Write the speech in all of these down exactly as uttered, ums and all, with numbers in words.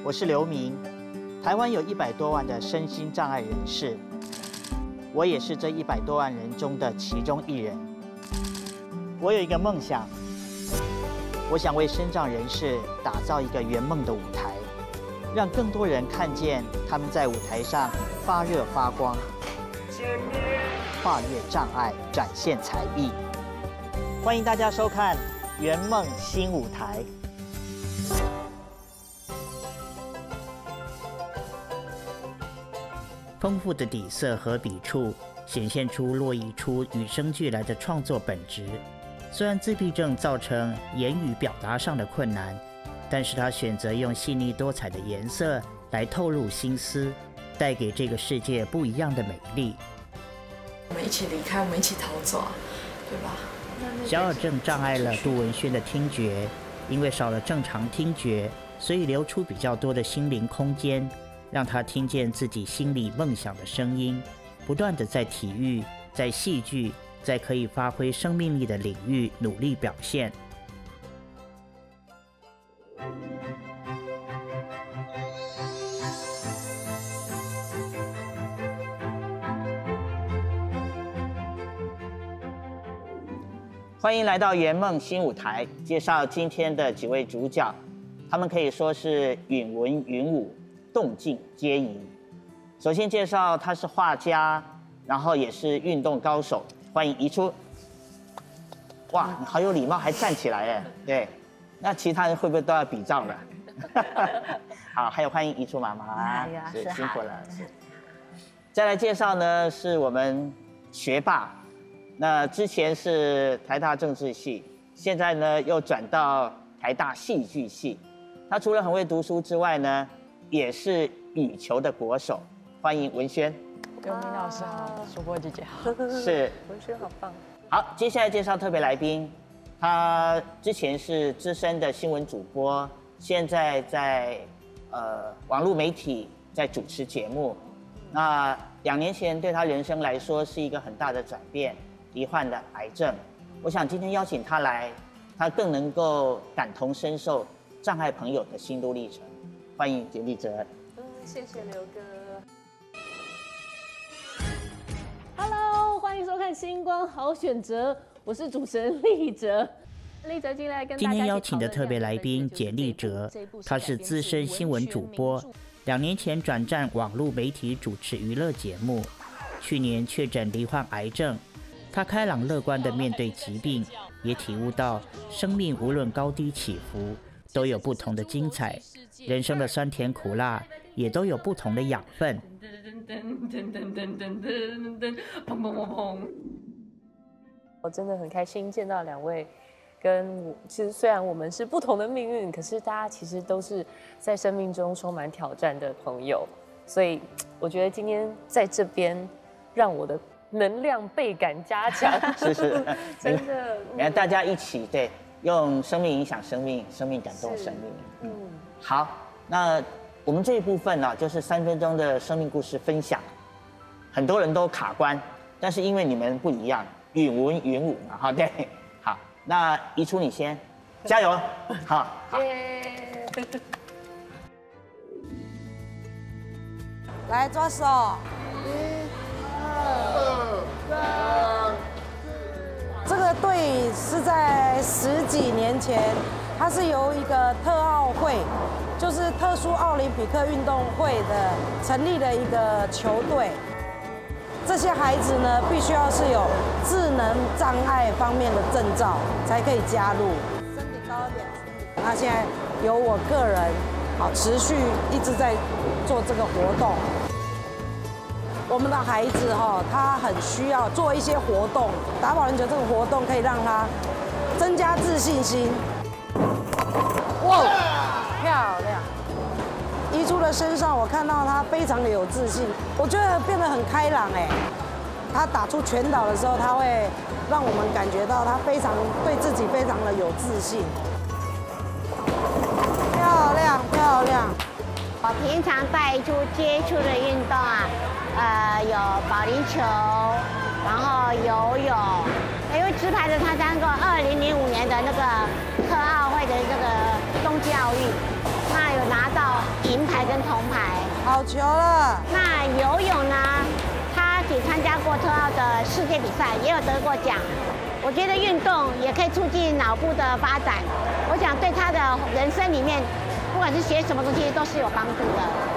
我是刘明。台湾有一百多万的身心障碍人士，我也是这一百多万人中的其中一人。我有一个梦想，我想为身障人士打造一个圆梦的舞台，让更多人看见他们在舞台上发热发光，跨越障碍，展现才艺。欢迎大家收看《圆梦新舞台》。丰富的底色和笔触显现出洛以初与生俱来的创作本质。虽然自闭症造成言语表达上的困难，但是他选择用细腻多彩的颜色来透露心思，带给这个世界不一样的美丽。 我们一起离开，我们一起逃走啊，对吧？ 小耳症障碍了杜文萱的听觉，因为少了正常听觉，所以留出比较多的心灵空间，让他听见自己心里梦想的声音，不断地在体育、在戏剧、在可以发挥生命力的领域努力表现。欢迎来到圆梦新舞台，介绍今天的几位主角，他们可以说是允文允武，动静皆宜。首先介绍他是画家，然后也是运动高手，欢迎宜初。哇，你好有礼貌，还站起来哎。对，那其他人会不会都要比照了？好，还有欢迎宜初妈妈， 哎呀， 是是辛苦了。再来介绍呢，是我们学霸。那之前是台大政治系，现在呢又转到台大戏剧系。他除了很会读书之外呢，也是羽球的国手。欢迎文萱。 刘明老师好，主播姐姐好。 是文萱好棒。 好，接下来介绍特别来宾，他之前是资深的新闻主播，现在在呃网络媒体在主持节目。那两年前对他人生来说是一个很大的转变。罹患了癌症，我想今天邀请他来，他更能够感同身受障碍朋友的心路历程。欢迎简立哲。 嗯，谢谢刘哥。Hello， 欢迎收看《星光好选择》，我是主持人立哲。立哲进来跟大家今天邀请的特别来宾简立哲，他是资深新闻主播，两年前转战网络媒体主持娱乐节目，去年确诊罹患癌症。他开朗乐观地面对疾病，也体悟到生命无论高低起伏，都有不同的精彩，人生的酸甜苦辣也都有不同的养分。 我真的很开心见到两位，跟我其实虽然我们是不同的命运，可是大家其实都是在生命中充满挑战的朋友，所以我觉得今天在这边让我的能量倍感加强， 是是， 真的。 你看大家一起对，用生命影响生命，生命感动生命。嗯，好，那我们这一部分呢、啊，就是三分钟的生命故事分享，很多人都卡关，但是因为你们不一样，允文允武嘛，哈，对，好，那宜初你先，加油，好，好。 来抓手。这个队是在十几年前，它是由一个特奥会，就是特殊奥林匹克运动会的成立的一个球队。这些孩子呢，必须要是有智能障碍方面的证照才可以加入。身体高一点。那现在由我个人，好持续一直在做这个活动。我们的孩子哈，他很需要做一些活动，打保龄球这个活动可以让他增加自信心。哇，漂亮！宜初的身上，我看到他非常的有自信，我觉得变得很开朗哎。他打出拳倒的时候，他会让我们感觉到他非常对自己非常的有自信。漂亮漂亮！ 我平常带出接触的运动啊。呃，有保龄球，然后游泳，因为直排的参加过二零零五年的那个特奥会的这个冬季奥运，那有拿到银银牌跟铜牌。 好球了！ 那游泳呢？他只参加过特奥的世界比赛，也有得过奖。我觉得运动也可以促进脑部的发展，我想对他的人生里面，不管是学什么东西，都是有帮助的。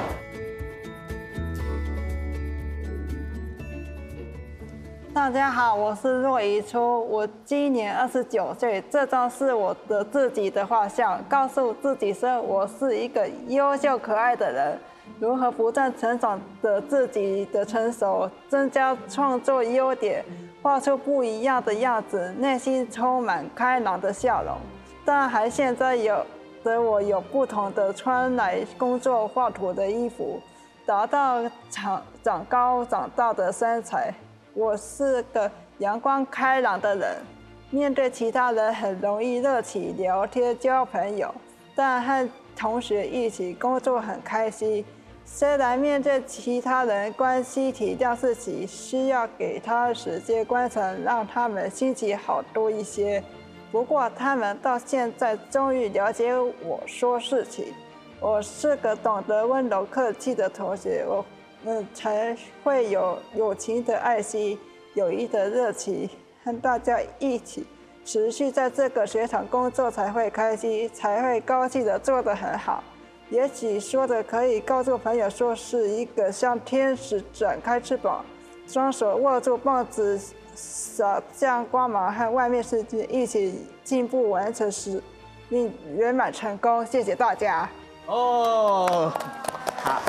大家好，我是骆怡初，我今年二十九岁。这张是我的自己的画像，告诉自己说我是一个优秀可爱的人。如何不断成长的自己的成熟，增加创作优点，画出不一样的样子，内心充满开朗的笑容。但还现在有的我有不同的穿来工作画图的衣服，达到长长高长大的身材。我是个阳光开朗的人，面对其他人很容易热情聊天交朋友，但和同学一起工作很开心。虽然面对其他人关心体谅自己，需要给他时间观察，让他们心情好多一些。不过他们到现在终于了解我说事情。我是个懂得温柔客气的同学，我们才会有友情的爱心、友谊的热情，和大家一起持续在这个学场工作，才会开心，才会高兴的做得很好。也许说的可以告诉朋友说，是一个像天使展开翅膀，双手握住棒子，洒向光芒，和外面世界一起进步，完成使命，圆满成功。谢谢大家。 哦，好，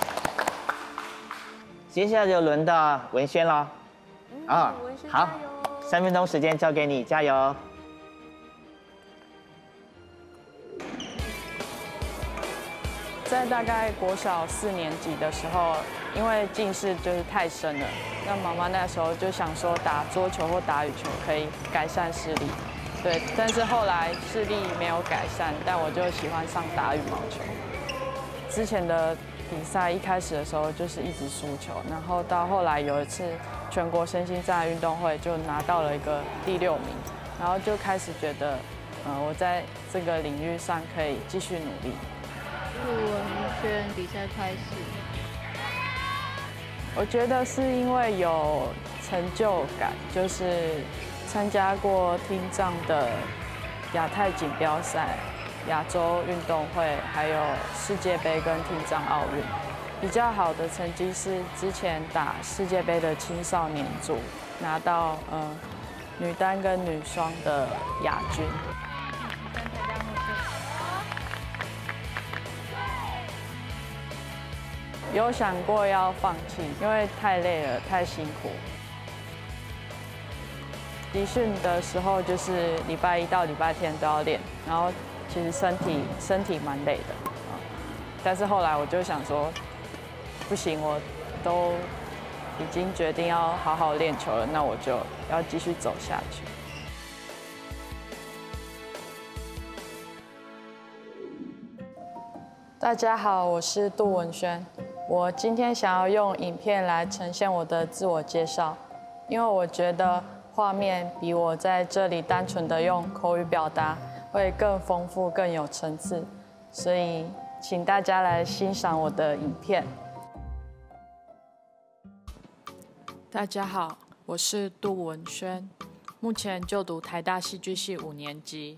接下来就轮到文轩了。啊、哦，好，三分钟时间交给你，加油。 在大概国小四年级的时候，因为近视就是太深了，那妈妈那时候就想说打桌球或打羽球可以改善视力，对，但是后来视力没有改善，但我就喜欢上打羽毛球。之前的比赛一开始的时候就是一直输球，然后到后来有一次全国身心障碍运动会就拿到了一个第六名，然后就开始觉得，呃，我在这个领域上可以继续努力。 陆文轩比赛开始， 我觉得是因为有成就感，就是参加过听障的亚太锦标赛、亚洲运动会，还有世界杯跟听障奥运。比较好的成绩是之前打世界杯的青少年组，拿到呃女单跟女双的亚军。有想过要放弃，因为太累了，太辛苦。集训的时候就是礼拜一到礼拜天都要练，然后其实身体身体蛮累的，但是后来我就想说，不行，我都已经决定要好好练球了，那我就要继续走下去。大家好，我是杜文轩。我今天想要用影片来呈现我的自我介绍，因为我觉得画面比我在这里单纯的用口语表达会更丰富、更有层次，所以请大家来欣赏我的影片。大家好，我是杜文轩，目前就读台大戏剧系五年级。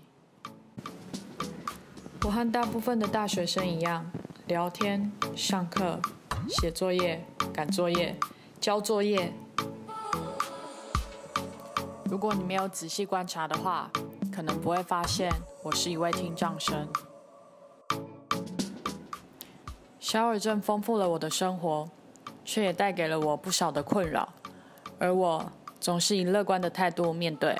我和大部分的大学生一样，聊天、上课、写作业、赶作业、交作业。如果你没有仔细观察的话，可能不会发现我是一位听障生。小耳症丰富了我的生活，却也带给了我不少的困扰，而我总是以乐观的态度面对。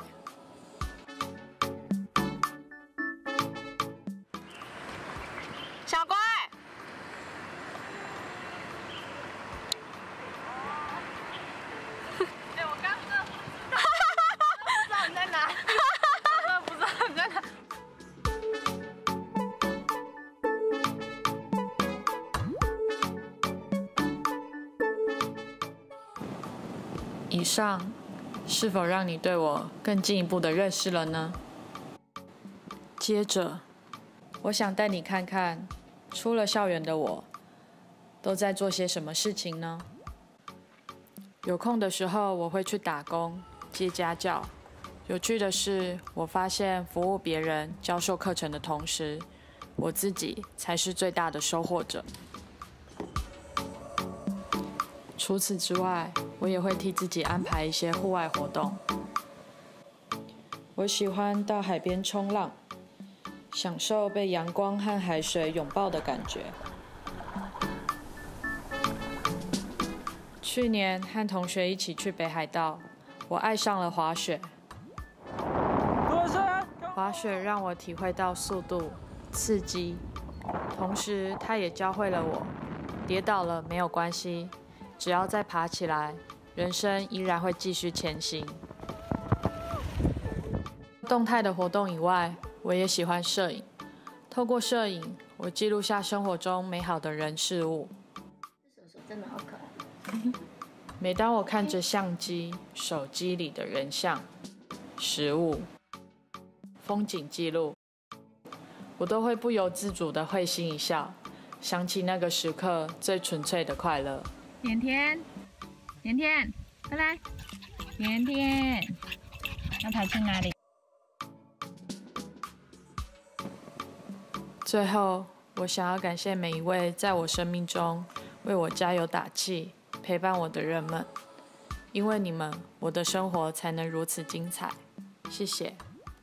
小乖，哎，我刚刚不知道你在哪，真的不知道你在哪。 以上是否让你对我更进一步的认识了呢？接着，我想带你看看出了校园的我，都在做些什么事情呢？有空的时候，我会去打工、接家教。有趣的是，我发现服务别人、教授课程的同时，我自己才是最大的收获者。除此之外，我也会替自己安排一些户外活动。我喜欢到海边冲浪，享受被阳光和海水拥抱的感觉。去年和同学一起去北海道，我爱上了滑雪。滑雪让我体会到速度、刺激，同时它也教会了我，跌倒了没有关系，只要再爬起来，人生依然会继续前行。动态的活动以外，我也喜欢摄影。透过摄影，我记录下生活中美好的人事物。 真的好可爱。 每当我看着相机、手机里的人像、食物、风景记录，我都会不由自主地会心一笑，想起那个时刻最纯粹的快乐。 甜甜，甜甜，快来，甜甜，要跑去哪里？ 最后，我想要感谢每一位在我生命中为我加油打气、陪伴我的人们，因为你们，我的生活才能如此精彩。谢谢。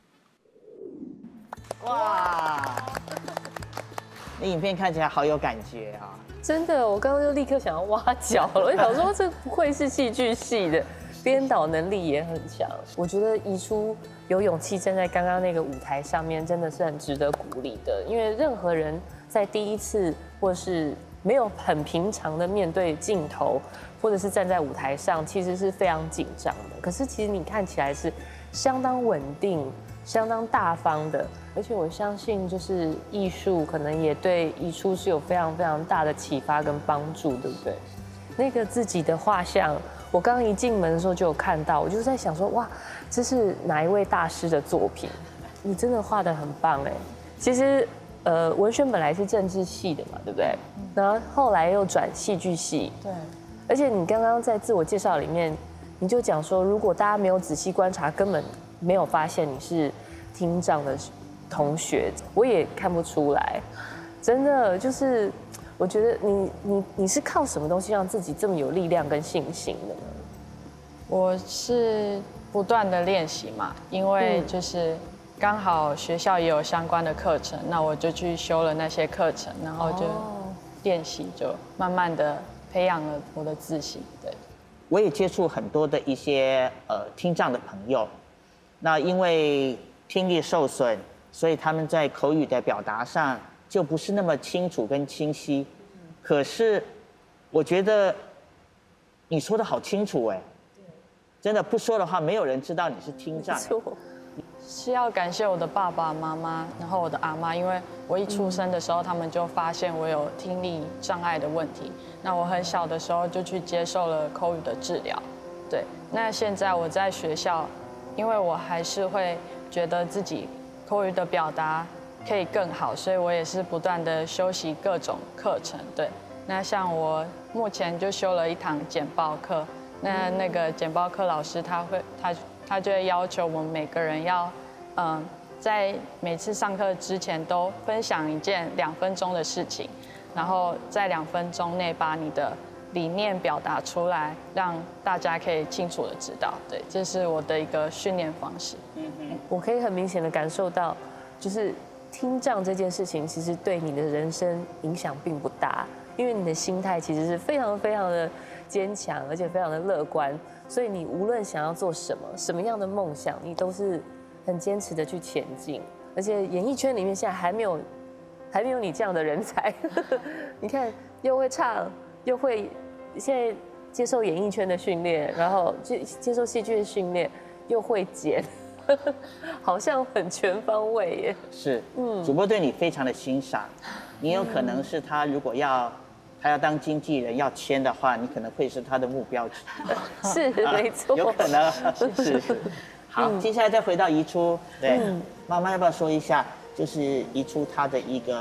哇，那影片看起来好有感觉啊！ 真的，我刚刚就立刻想要挖角了。我想说，这不愧是戏剧系的，编导能力也很强。我觉得宜初有勇气站在刚刚那个舞台上面，真的是很值得鼓励的。因为任何人在第一次或是没有很平常的面对镜头，或者是站在舞台上，其实是非常紧张的。可是其实你看起来是相当稳定、相当大方的。而且我相信，就是艺术可能也对宜初是有非常非常大的启发跟帮助，对不对？那个自己的画像，我刚刚一进门的时候就有看到，我就在想说，哇，这是哪一位大师的作品？你真的画得很棒哎！其实，呃，文轩本来是政治系的嘛，对不对？然后后来又转戏剧系， 对。 而且你刚刚在自我介绍里面，你就讲说，如果大家没有仔细观察，根本没有发现你是听障的同学，我也看不出来，真的就是，我觉得你你你是靠什么东西让自己这么有力量跟信心的呢？ 我是不断的练习嘛，因为就是刚好学校也有相关的课程，那我就去修了那些课程，然后就练习，就慢慢的培养了我的自信。对， 我也接触很多的一些呃听障的朋友，那因为听力受损，所以他们在口语的表达上就不是那么清楚跟清晰。可是我觉得你说的好清楚哎，真的不说的话，没有人知道你是听障。 是要感谢我的爸爸妈妈，然后我的阿妈，因为我一出生的时候，他们就发现我有听力障碍的问题。那我很小的时候就去接受了口语的治疗。对，那现在我在学校，因为我还是会觉得自己口语的表达可以更好，所以我也是不断的修习各种课程。对，那像我目前就修了一堂简报课，那那个简报课老师他会他他就会要求我们每个人要，嗯，在每次上课之前都分享一件两分钟的事情，然后在两分钟内把你的理念表达出来，让大家可以清楚的知道。对，这是我的一个训练方式。 嗯嗯，我可以很明显的感受到，就是听障这件事情其实对你的人生影响并不大，因为你的心态其实是非常非常的坚强，而且非常的乐观，所以你无论想要做什么，什么样的梦想，你都是很坚持的去前进。而且演艺圈里面现在还没有，还没有你这样的人才。你看，又会唱，又会现在接受演艺圈的训练，然后接接受戏剧的训练，又会剪。好像很全方位耶。 是，嗯，主播对你非常的欣赏，你有可能是他如果要他要当经纪人要签的话，你可能会是他的目标之一。 是，没错， 有可能是是。好，接下来再回到宜初，对，妈妈要不要说一下，就是宜初她的一个呃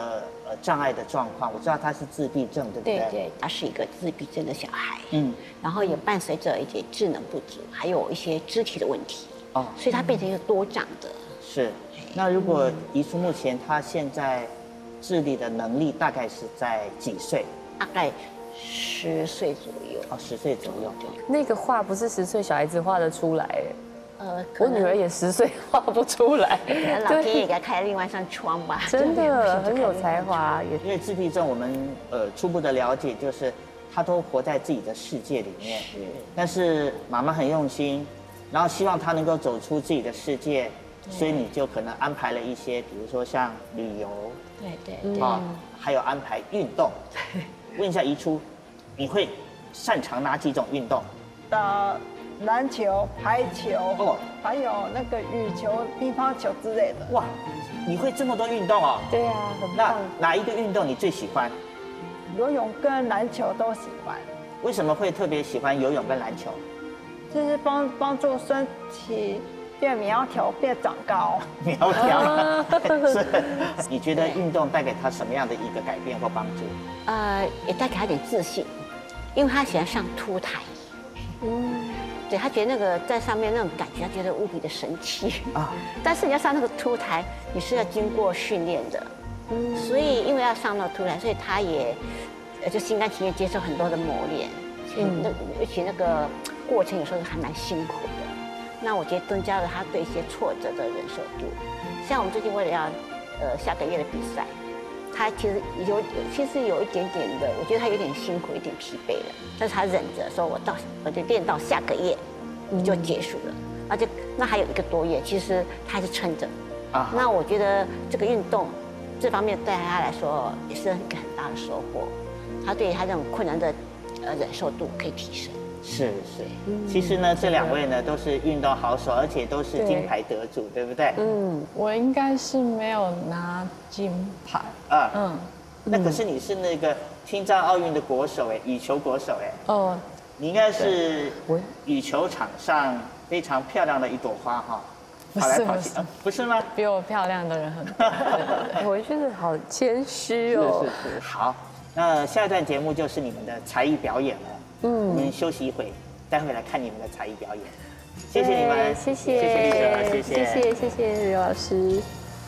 呃障碍的状况。我知道他是自闭症，对不对？ 对对，他是一个自闭症的小孩， 嗯， 然后也伴随着一些智能不足，还有一些肢体的问题， 哦， 所以他变成一个多障的。 是。那如果怡初目前他现在自理的能力大概是在几岁？ 大概十岁左右。 哦，十岁左右。 那个画不是十岁小孩子画得出来， 呃， 我女儿也十岁画不出来， 可能老天爷给他开了另外一扇窗吧。 真的很有才华，也因为自闭症，我们呃初步的了解就是他都活在自己的世界里面， 是。 但是妈妈很用心，然后希望他能够走出自己的世界，所以你就可能安排了一些，比如说像旅游， 对对对， 啊，还有安排运动。问一下怡初，你会擅长哪几种运动？ 打篮球、排球， 哦， 还有那个羽球、乒乓球之类的。 哇，你会这么多运动哦？ 对啊，很那棒。 哪一个运动你最喜欢？ 游泳跟篮球都喜欢， 为什么会特别喜欢游泳跟篮球？ 就是帮帮助身体变苗条、变长高。 苗条是。你觉得运动带给他什么样的一个改变或帮助？ 呃，也带给他一点自信，因为他喜欢上凸台。嗯，对他觉得那个在上面那种感觉，他觉得无比的神奇啊。但是你要上那个凸台，你是要经过训练的。嗯，所以因为要上到凸台，所以他也就心甘情愿接受很多的磨练。嗯，那而且那个过程有时候还蛮辛苦的。那我觉得增加了他对一些挫折的忍受度。像我们最近为了要呃下个月的比赛，他其实有其实有一点点的，我觉得他有点辛苦，有点疲惫了。但是他忍着说，我到我就练到下个月就结束了，而且那还有一个多月，其实他还是撑着。啊，那我觉得这个运动这方面对他来说也是一个很大的收获。他对他这种困难的呃忍受度可以提升。 是是，其实呢，这两位呢都是运动好手，而且都是金牌得主，对不对？ 嗯，我应该是没有拿金牌。啊， 嗯，那可是你是那个听障奥运的国手哎，羽球国手哎。哦，你应该是羽球场上非常漂亮的一朵花哈，跑来跑去，不是吗？ 比我漂亮的人很多。 我觉得好谦虚哦。 是是是，好，那下一段节目就是你们的才艺表演了。嗯，我们休息一会，待会来看你们的才艺表演。谢谢你们， 谢谢， 谢谢丽哲，谢谢， 谢谢，谢谢刘老师。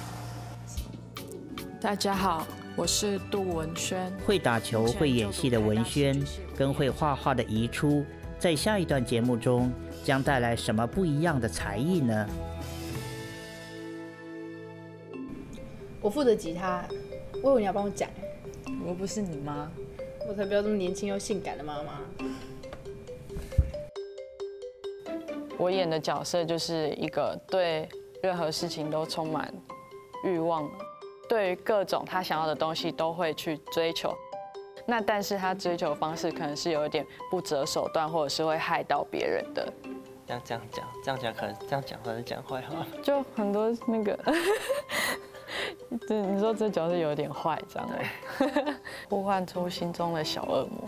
大家好，我是杜文轩。 会打球、会演戏的文轩，跟会画画的怡初，在下一段节目中将带来什么不一样的才艺呢？ 我负责吉他，我以为你要帮我讲， 我不是你妈。 我才不要这么年轻又性感的妈妈。 我演的角色就是一个对任何事情都充满欲望，对于各种他想要的东西都会去追求。那但是他追求的方式可能是有一点不择手段，或者是会害到别人的。 这样这样讲，这样讲可能这样讲或者讲坏话。 就很多那个。对，你说这角色有点坏，这样吗？呼唤出心中的小恶魔。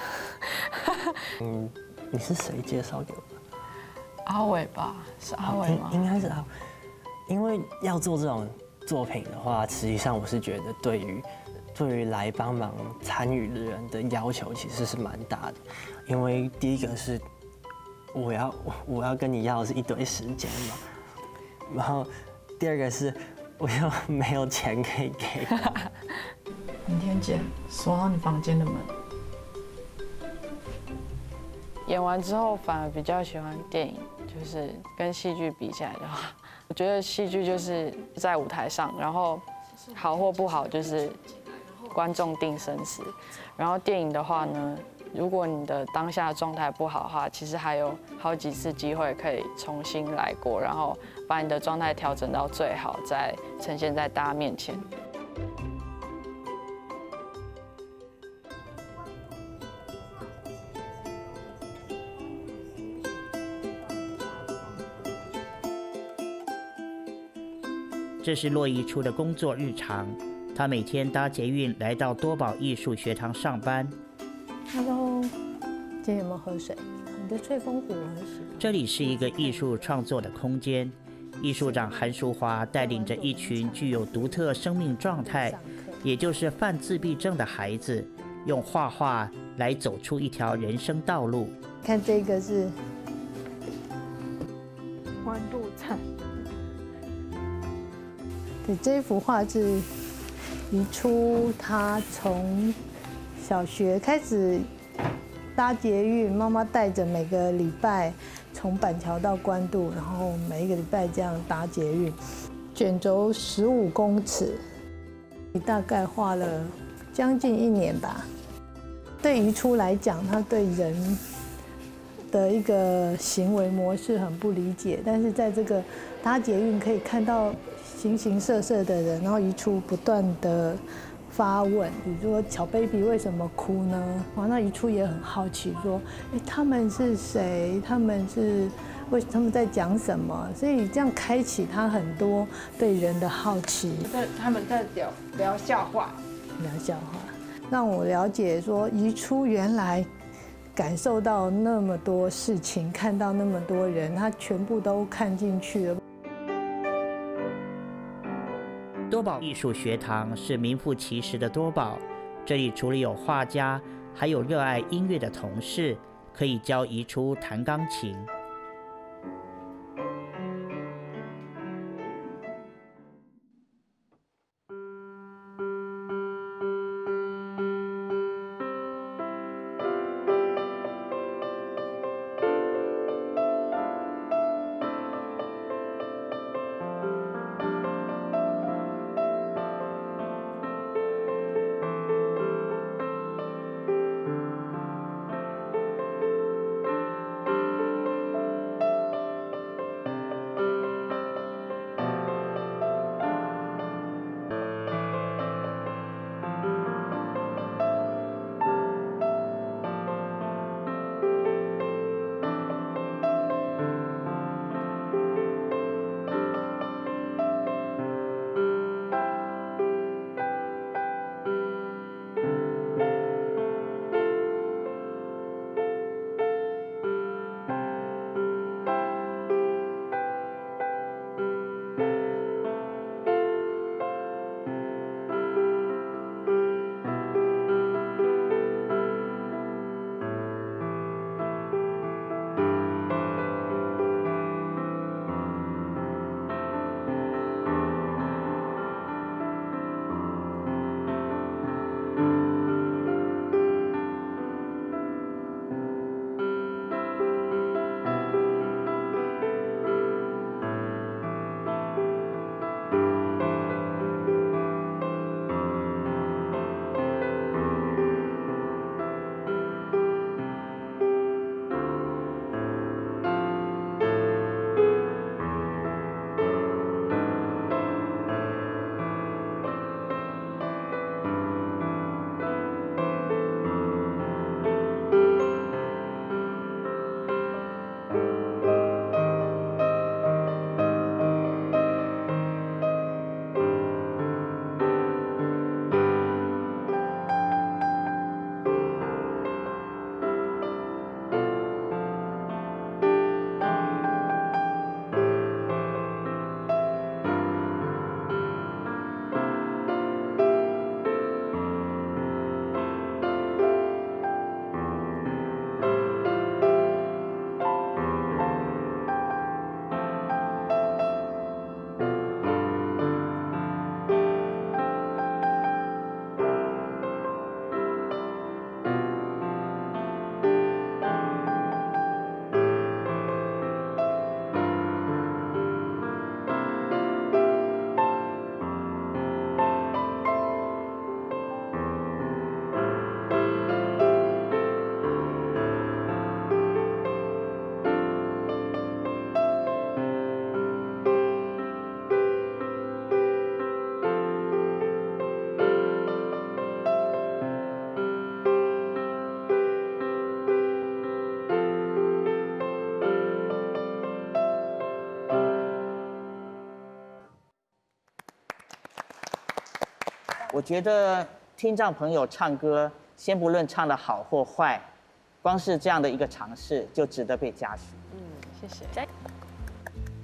嗯，你是谁介绍给我的？ 阿伟吧，是阿伟吗？ 应该是阿。因为要做这种作品的话，实际上我是觉得对于对于来帮忙参与的人的要求其实是蛮大的。因为第一个是我要我要跟你要的是一堆时间嘛，然后第二个是。我又没有钱可以给。 明天见，锁好你房间的门。演完之后反而比较喜欢电影，就是跟戏剧比起来的话，我觉得戏剧就是在舞台上，然后好或不好就是观众定生死。然后电影的话呢，如果你的当下状态不好的话，其实还有好几次机会可以重新来过，然后把你的状态调整到最好，再呈现在大家面前。 这是骆怡初的工作日常，她每天搭捷运来到多宝艺术学堂上班。 Hello， 今天有没有喝水？你的翠峰湖我很喜欢。 这里是一个艺术创作的空间，艺术长韩淑华带领着一群具有独特生命状态、 也就是犯自闭症的孩子，用画画来走出一条人生道路。 看这个是关渡菜。 对，这幅画是移出他从小学开始搭捷运，妈妈带着每个礼拜从板桥到关渡，然后每一个礼拜这样搭捷运，卷轴十五公尺，大概画了将近一年吧。对于初来讲，他对人的一个行为模式很不理解，但是在这个搭捷运可以看到形形色色的人，然后移出不断的发问，比如说小 baby 为什么哭呢？哇，那移出也很好奇，说，哎，他们是谁？他们是为他们在讲什么？所以这样开启他很多对人的好奇。 在他们在聊聊笑话， 聊笑话，让我了解说移出原来感受到那么多事情，看到那么多人，他全部都看进去了。 多宝艺术学堂是名副其实的多宝，这里除了有画家，还有热爱音乐的同事，可以教移出弹钢琴。 我觉得听障朋友唱歌，先不论唱得好或坏，光是这样的一个尝试就值得被嘉许。 嗯，谢谢。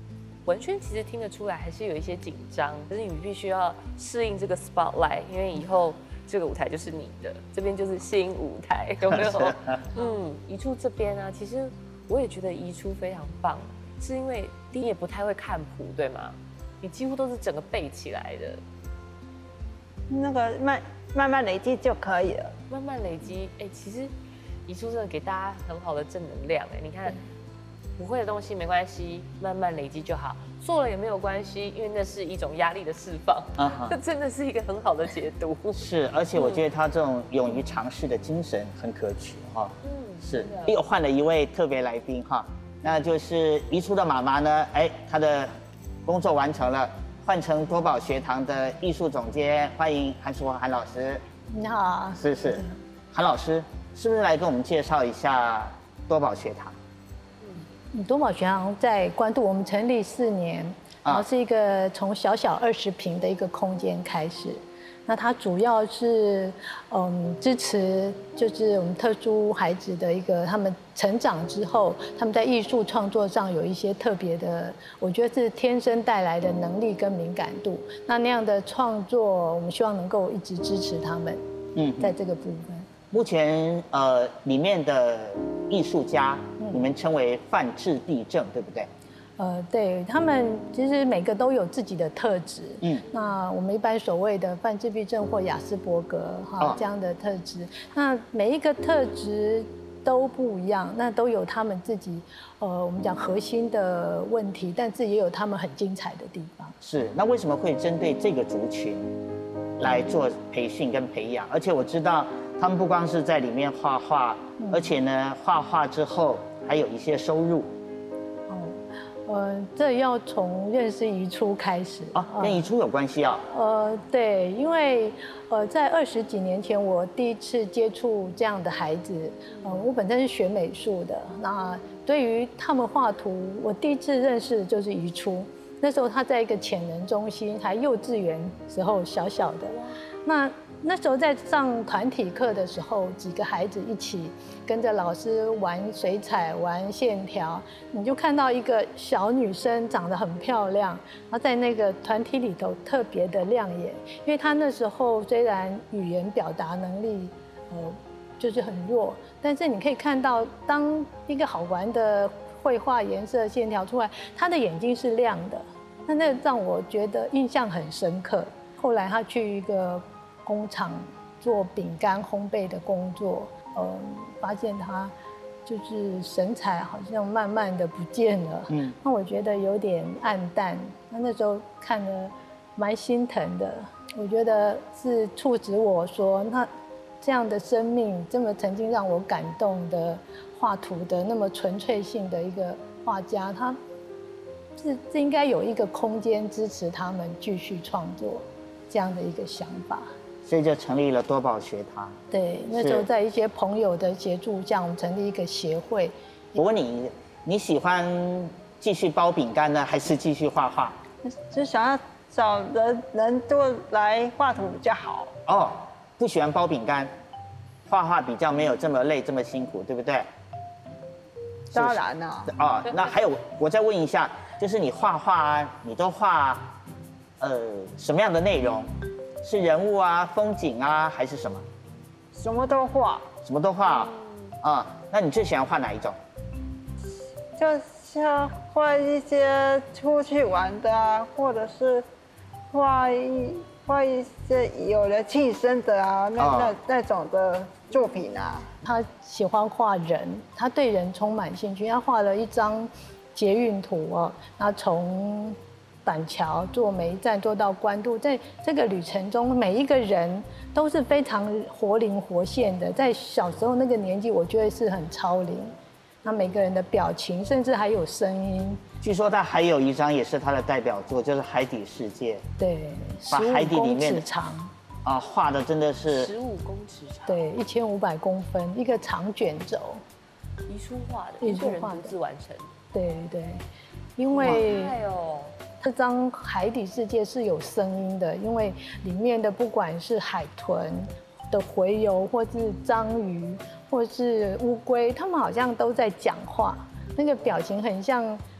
文轩其实听得出来还是有一些紧张，可是你必须要适应这个 spotlight， 因为以后这个舞台就是你的，这边就是新舞台，有没有？嗯，宜初这边呢，其实我也觉得宜初非常棒，是因为你也不太会看谱，对吗？你几乎都是整个背起来的。 那个慢慢慢累积就可以了。 慢慢累积，哎，其实宜初真的给大家很好的正能量，哎，你看。不会的东西没关系，慢慢累积就好。做了也没有关系，因为那是一种压力的释放。啊，这真的是一个很好的解读。 是，而且我觉得他这种勇于尝试的精神很可取哈。嗯，是。又换了一位特别来宾哈，那就是宜初的妈妈呢，哎，她的工作完成了，换成多宝学堂的艺术总监，欢迎韩淑华韩老师。 你好。 是是，韩老师是不是来跟我们介绍一下多宝学堂？ 多宝学堂在关渡，我们成立四年，然后是一个从小小二十平的一个空间开始。那它主要是嗯支持，就是我们特殊孩子的一个他们成长之后，他们在艺术创作上有一些特别的，我觉得是天生带来的能力跟敏感度。那那样的创作，我们希望能够一直支持他们。嗯，在这个部分。 目前呃里面的艺术家，你们称为范志地正，对不对？ 呃，对他们其实每个都有自己的特质。嗯，那我们一般所谓的范志必正或雅斯伯格哈、哦、这样的特质，那每一个特质都不一样，那都有他们自己呃我们讲核心的问题，但是也有他们很精彩的地方。 是，那为什么会针对这个族群来做培训跟培养？而且我知道他们不光是在里面画画，嗯、而且呢画画之后还有一些收入。 呃，这要从认识宜初开始啊，跟宜初有关系啊。 呃，对，因为呃，在二十几年前，我第一次接触这样的孩子，呃，我本身是学美术的，那对于他们画图，我第一次认识的就是宜初。那时候他在一个潜能中心，还幼稚园时候小小的，那那时候在上团体课的时候，几个孩子一起跟着老师玩水彩、玩线条，你就看到一个小女生长得很漂亮，然后在那个团体里头特别的亮眼，因为她那时候虽然语言表达能力呃就是很弱，但是你可以看到，当一个好玩的绘画颜色线条出来，她的眼睛是亮的，那那让我觉得印象很深刻。后来她去一个工厂做饼干烘焙的工作，嗯，发现他就是神采好像慢慢的不见了，嗯，那我觉得有点暗淡，那那时候看了蛮心疼的，我觉得是促使我说，那这样的生命，这么曾经让我感动的画图的那么纯粹性的一个画家，他是是应该有一个空间支持他们继续创作这样的一个想法。 所以就成立了多宝学堂。 对，那时候在一些朋友的协助下，我们成立一个协会。 我问你，你喜欢继续包饼干呢，还是继续画画？ 就想要找人人多来画图比较好。 哦，不喜欢包饼干，画画比较没有这么累，这么辛苦，对不对？ 当然了。 哦，那还有，我再问一下，就是你画画，你都画呃什么样的内容？是人物啊、风景啊，还是什么？ 什么都画。 什么都画，啊、嗯，那你最喜欢画哪一种？ 就像画一些出去玩的啊，或者是画一画一些有了庆生的啊，那、哦、那那种的作品啊。 他喜欢画人，他对人充满兴趣。他画了一张捷运图哦，那从板桥坐每一站坐到关渡，在这个旅程中，每一个人都是非常活灵活现的。在小时候那个年纪，我觉得是很超龄。那每个人的表情，甚至还有声音。据说他还有一张也是他的代表作，就是《海底世界》。 对， 把海底里面十五公尺长啊，画的真的是十五公尺长。 对，一千五百公分，一个长卷轴。 宜初画的，一个人独自完成。 对对，因为。 哇哦。 这张海底世界是有声音的，因为里面的不管是海豚的洄游，或是章鱼，或是乌龟，它们好像都在讲话，那个表情很像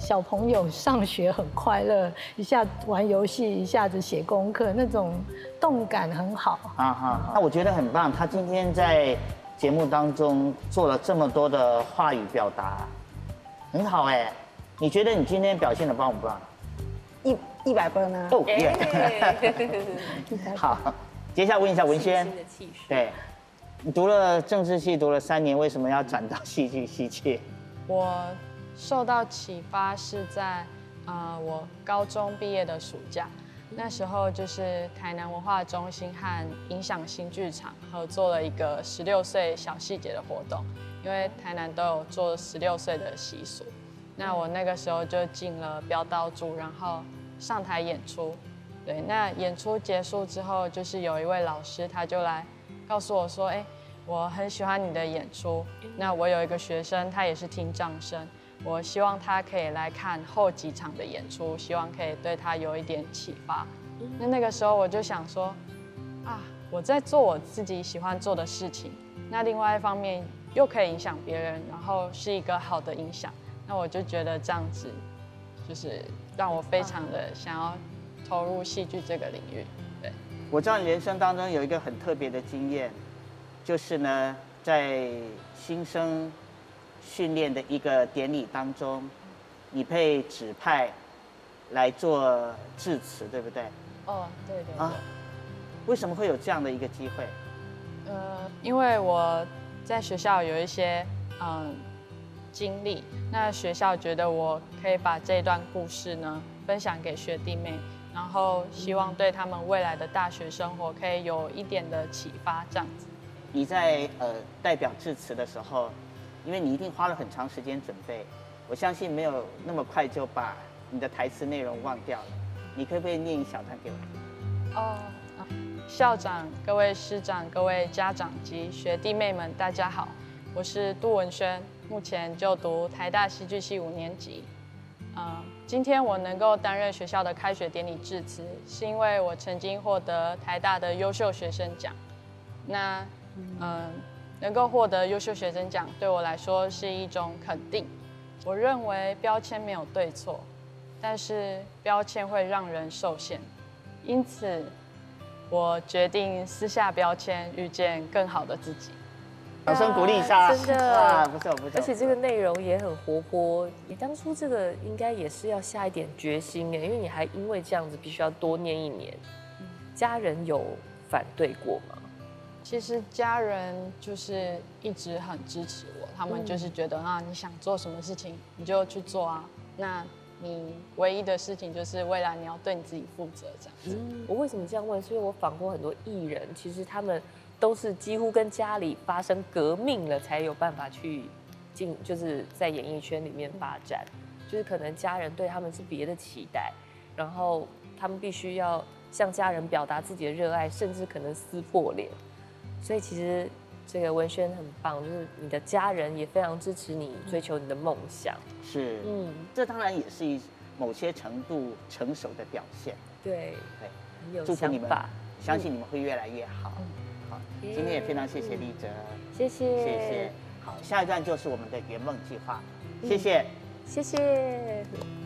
小朋友上学很快乐，一下玩游戏，一下子写功课，那种动感很好。 啊哈，那我觉得很棒。他今天在节目当中做了这么多的话语表达，很好哎。你觉得你今天表现的棒不棒？ 一一百分呢？ 哦耶！好，接下来问一下文轩，对，你读了政治系读了三年，为什么要转到戏剧系去？ 我受到启发是在呃我高中毕业的暑假，那时候就是台南文化中心和影响新剧场合作了一个十六岁小细节的活动，因为台南都有做十六岁的习俗。那我那个时候就进了标刀组，然后上台演出。对，那演出结束之后，就是有一位老师，他就来告诉我说：“哎，我很喜欢你的演出。那我有一个学生，他也是听障生，我希望他可以来看后几场的演出，希望可以对他有一点启发。”那那个时候我就想说：“啊，我在做我自己喜欢做的事情，那另外一方面又可以影响别人，然后是一个好的影响。”那我就觉得这样子，就是让我非常的想要投入戏剧这个领域。对， 我知道你人生当中有一个很特别的经验，就是呢，在新生训练的一个典礼当中，你被指派来做致辞，对不对？ 哦，对对对。 啊，为什么会有这样的一个机会？ 呃，因为我在学校有一些嗯。经历，那学校觉得我可以把这段故事呢分享给学弟妹，然后希望对他们未来的大学生活可以有一点的启发，这样子。 你在呃代表致辞的时候，因为你一定花了很长时间准备，我相信没有那么快就把你的台词内容忘掉了。你可不可以念一小段给我听？ 哦，校长、各位师长、各位家长及学弟妹们，大家好，我是杜文轩。目前就读台大戏剧系五年级，呃，今天我能够担任学校的开学典礼致辞，是因为我曾经获得台大的优秀学生奖。那，嗯、呃，能够获得优秀学生奖对我来说是一种肯定。我认为标签没有对错，但是标签会让人受限，因此我决定撕下标签，遇见更好的自己。 掌声鼓励一下， 真的， 不错不错。 而且这个内容也很活泼。你当初这个应该也是要下一点决心哎，因为你还因为这样子必须要多念一年。家人有反对过吗？ 其实家人就是一直很支持我，他们就是觉得啊，你想做什么事情你就去做啊。那你唯一的事情就是未来你要对你自己负责，这样子。 嗯、我为什么这样问？是因为我访过很多艺人，其实他们。都是几乎跟家里发生革命了，才有办法去进，就是在演艺圈里面发展。就是可能家人对他们是别的期待，然后他们必须要向家人表达自己的热爱，甚至可能撕破脸。所以其实这个文轩很棒，就是你的家人也非常支持你追求你的梦想。 是，嗯，这当然也是一某些程度成熟的表现。 对， 对， 很有祝福你们，相信你们会越来越好。 嗯今天也非常谢谢丽哲， 谢谢， 谢谢。好，下一段就是我们的圆梦计划，谢谢， 谢谢。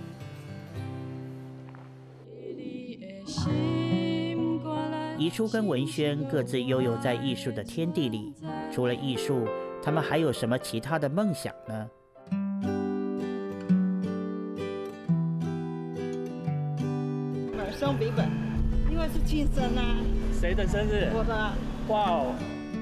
怡初跟文轩各自悠游在艺术的天地里，除了艺术，他们还有什么其他的梦想呢？ 买双笔本，因为是庆生啊。 谁的生日？ 我的。 哇哦！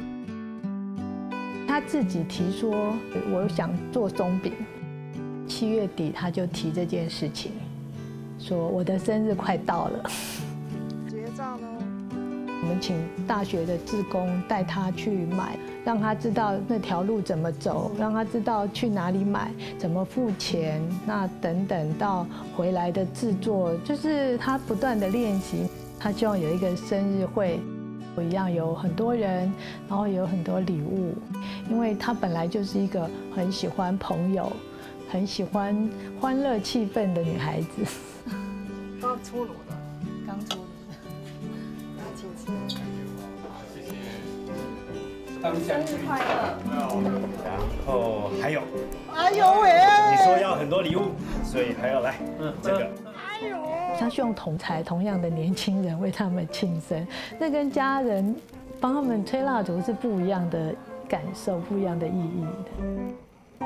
他自己提说，我想做松饼。七月底他就提这件事情，说我的生日快到了。 结账呢？ 我们请大学的志工带他去买，让他知道那条路怎么走，让他知道去哪里买，怎么付钱，那等等到回来的制作，就是他不断的练习。他希望有一个生日会。一样有很多人，然后有很多礼物，因为她本来就是一个很喜欢朋友、很喜欢欢乐气氛的女孩子。 刚出炉的， 刚出炉的， 来请吃。 生日快乐。然后还有， 哎呦喂！ 你说要很多礼物，所以还要来这个。 哎呦！ 他是用同才同样的年轻人为他们庆生，那跟家人帮他们吹蜡烛是不一样的感受，不一样的意义的。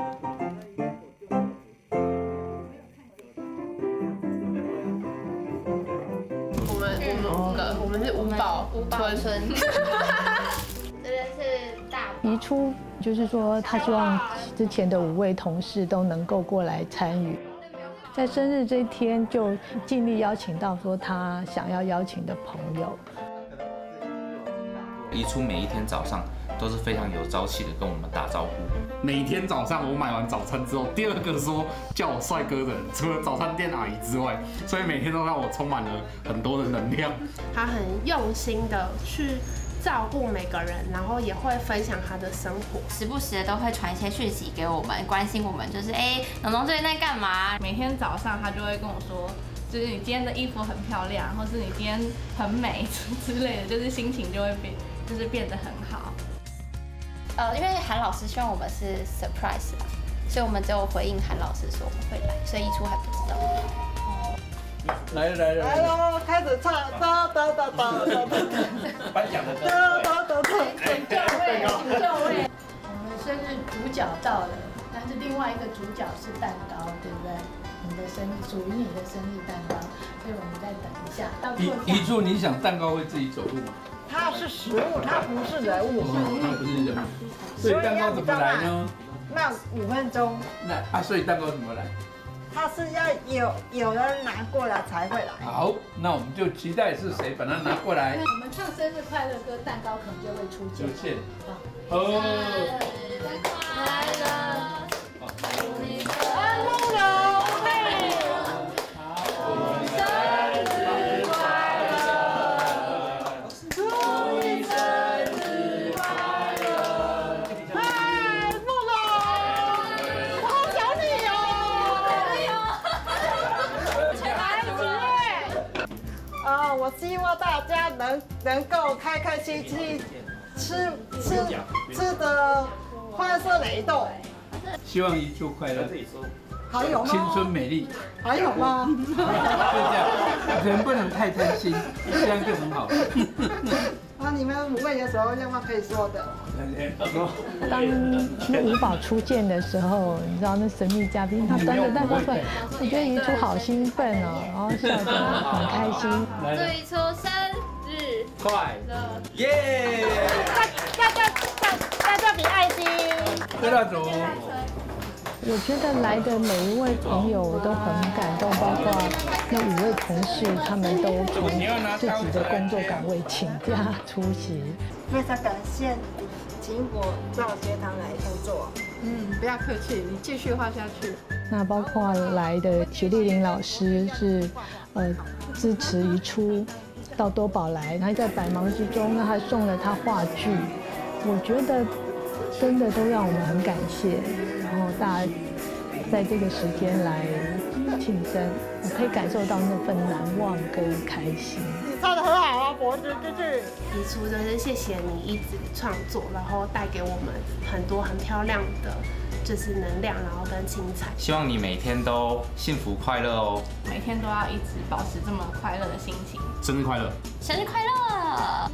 我们我们五个，我们是五宝五宝村。 这个是大移出就是说，他希望之前的五位同事都能够过来参与，在生日这一天就尽力邀请到说他想要邀请的朋友。 移出每一天早上都是非常有朝气的跟我们打招呼。 每天早上我买完早餐之后，第二个说叫我帅哥的人，除了早餐店阿姨之外，所以每天都让我充满了很多的能量。 他很用心的去照顾每个人，然后也会分享他的生活， 时不时的都会传一些讯息给我们，关心我们，就是哎，农农最近在干嘛？ 每天早上他就会跟我说，就是你今天的衣服很漂亮，或是你今天很美之类的，就是心情就会变，就是变得很好。 呃，因为韩老师希望我们是 surprise 啦，所以我们只有回应韩老师说我们会来，所以一出还不知道。 来了来了来喽，开始唱，哒哒哒哒哒哒， 颁奖的歌， 哒哒哒哒， 请就位，请就位。我们生日主角到了，但是另外一个主角是蛋糕，对不对？你的生日属于你的生日蛋糕，所以我们再等一下。到一一柱，你想蛋糕会自己走路吗？ 它是食物，它不是人物。 哦，它不是人物。所以蛋糕怎么来呢？ 那五分钟。 那啊，所以蛋糕怎么来？ 它是要有有人拿过来才会来。 好，那我们就期待是谁把它拿过来。 我们唱生日快乐歌，蛋糕可能就会出现。 出现。 哦。 生日快乐！祝你生日快乐！ 生日快乐！祝你生日快乐！ 嗨，梦龙，我好想你哦！啊，我希望大家能能够开开心心吃吃吃的欢色雷豆。 希望一祝快乐， 还有吗？ 青春美丽， 还有吗？ 就这样，人不能太贪心，这样就很好。 啊，你们五位有什么愿望可以说的？ 当那五宝出现的时候，你知道那神秘嘉宾他端着蛋糕出来，我觉得一出好兴奋哦，然后笑得很开心。 祝一出生日快乐！ 耶！ 大家大大家比爱心。 对蜡烛。 我觉得来的每一位朋友我都很感动，包括那五位同事，他们都从自己的工作岗位请假出席。 非常感谢你请我到学堂来工作。 嗯，不要客气，你继续画下去。 那包括来的徐丽玲老师是呃支持一出到多宝来，他在百忙之中，那还送了他话剧，我觉得真的都让我们很感谢。然后大家在这个时间来庆生，我可以感受到那份难忘跟开心。 你唱得很好啊，脖子就是提出就是谢谢你一直创作，然后带给我们很多很漂亮的就是能量，然后跟精彩。 希望你每天都幸福快乐哦， 每天都要一直保持这么快乐的心情。 生日快乐！ 生日快乐！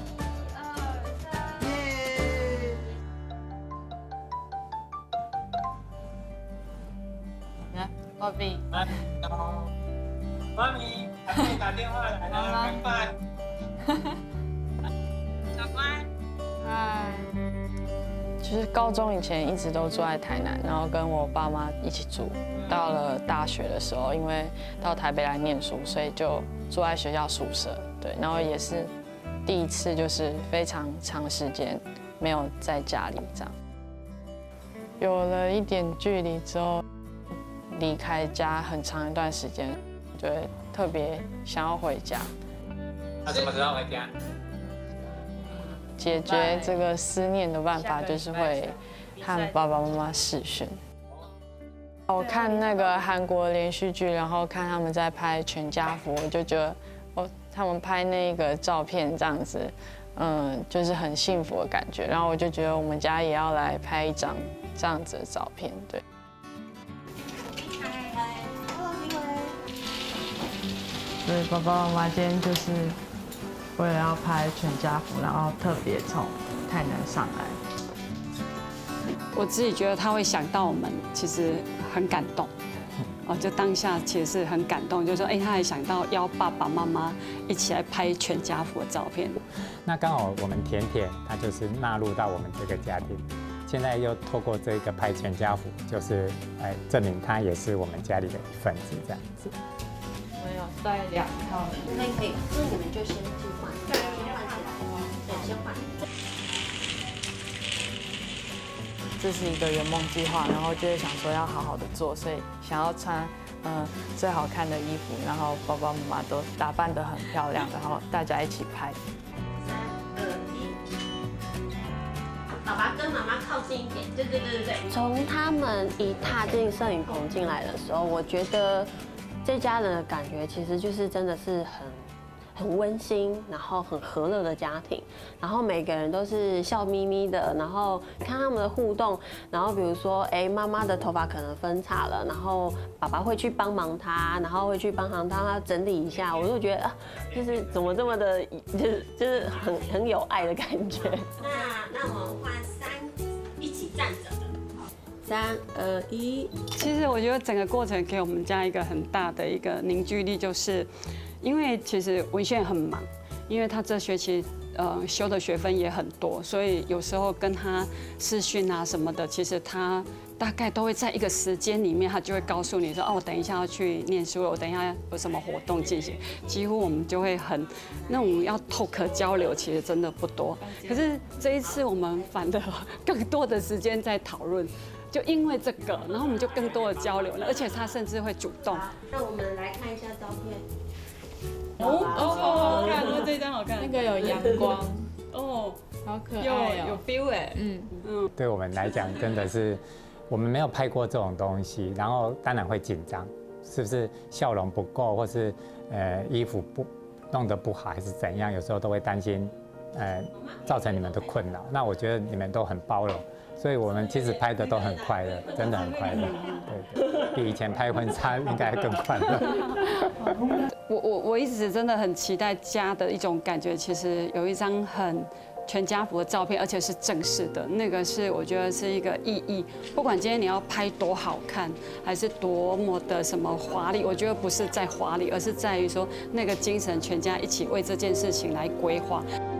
爸比， 妈咪，还没打电话来了，拜拜。 小乖， 嗨。就是高中以前一直都住在台南，然后跟我爸妈一起住。到了大学的时候，因为到台北来念书，所以就住在学校宿舍。对，然后也是第一次，就是非常长时间没有在家里这样。有了一点距离之后。离开家很长一段时间，就会特别想要回家。 他什么时候回家？ 解决这个思念的办法就是会和爸爸妈妈视讯。我看那个韩国连续剧，然后看他们在拍全家福，我就觉得哦，他们拍那个照片这样子， 嗯，就是很幸福的感觉。然后我就觉得我们家也要来拍一张这样子的照片，对。所以爸爸妈妈今天就是为了要拍全家福，然后特别从台南上来。 我自己觉得他会想到我们，其实很感动。哦，就当下其实是很感动，就是说，哎，他还想到邀爸爸妈妈一起来拍全家福的照片。 那刚好我们甜甜，她就是纳入到我们这个家庭，现在又透过这个拍全家福，就是来证明她也是我们家里的一份子，这样子。 我有带两套， 可以可以，那你们就先去换，对，先换起来，对，先换。 这是一个圆梦计划，然后就会想说要好好的做，所以想要穿嗯最好看的衣服，然后爸爸妈妈都打扮得很漂亮，然后大家一起拍。 三二一，爸爸跟妈妈靠近一点，对对对对对。从他们一踏进摄影棚进来的时候，我觉得这家人的感觉其实就是真的是很。很温馨，然后很和乐的家庭，然后每个人都是笑眯眯的，然后看他们的互动，然后比如说，哎，妈妈的头发可能分叉了，然后爸爸会去帮忙她，然后会去帮忙她整理一下，我就觉得啊，就是怎么这么的，就是就是很很有爱的感觉。那那我们换三，一起站着的，三二一。 其实我觉得整个过程给我们家一个很大的一个凝聚力，就是。因为其实文轩很忙，因为他这学期呃修的学分也很多，所以有时候跟他视讯啊什么的，其实他大概都会在一个时间里面，他就会告诉你说，哦，我等一下要去念书了，我等一下有什么活动进行。几乎我们就会很那种要 talk 交流，其实真的不多。可是这一次我们反而更多的时间在讨论。就因为这个，然后我们就更多的交流了，而且他甚至会主动。 那我们来看一下照片。 哦哦，好看，这张好看， 那个有阳光， 哦， 好可爱哦， 有 feel 哎，嗯嗯。对我们来讲，真的是我们没有拍过这种东西，然后当然会紧张，是不是笑容不够，或是呃衣服不弄得不好，还是怎样？有时候都会担心，呃，造成你们的困扰。那我觉得你们都很包容。所以我们其实拍的都很快乐，真的很快乐，对对，比以前拍婚纱应该更快乐。 我我我一直真的很期待家的一种感觉，其实有一张很全家福的照片，而且是正式的，那个是我觉得是一个意义。不管今天你要拍多好看，还是多么的什么华丽，我觉得不是在华丽，而是在于说那个精神，全家一起为这件事情来规划。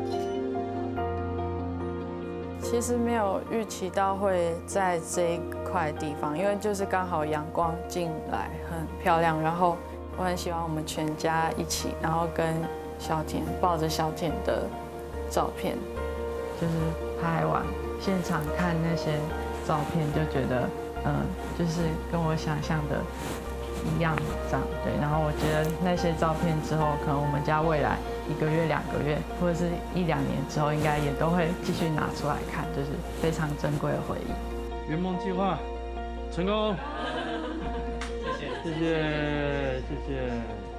其实没有预期到会在这一块地方，因为就是刚好阳光进来很漂亮，然后我很喜欢我们全家一起，然后跟小甜抱着小甜的照片，就是拍完现场看那些照片就觉得，嗯，就是跟我想象的一样这样，对。然后我觉得那些照片之后，可能我们家未来一个月、两个月，或者是一两年之后，应该也都会继续拿出来看，就是非常珍贵的回忆。 圆梦计划成功，谢谢，谢谢，谢谢。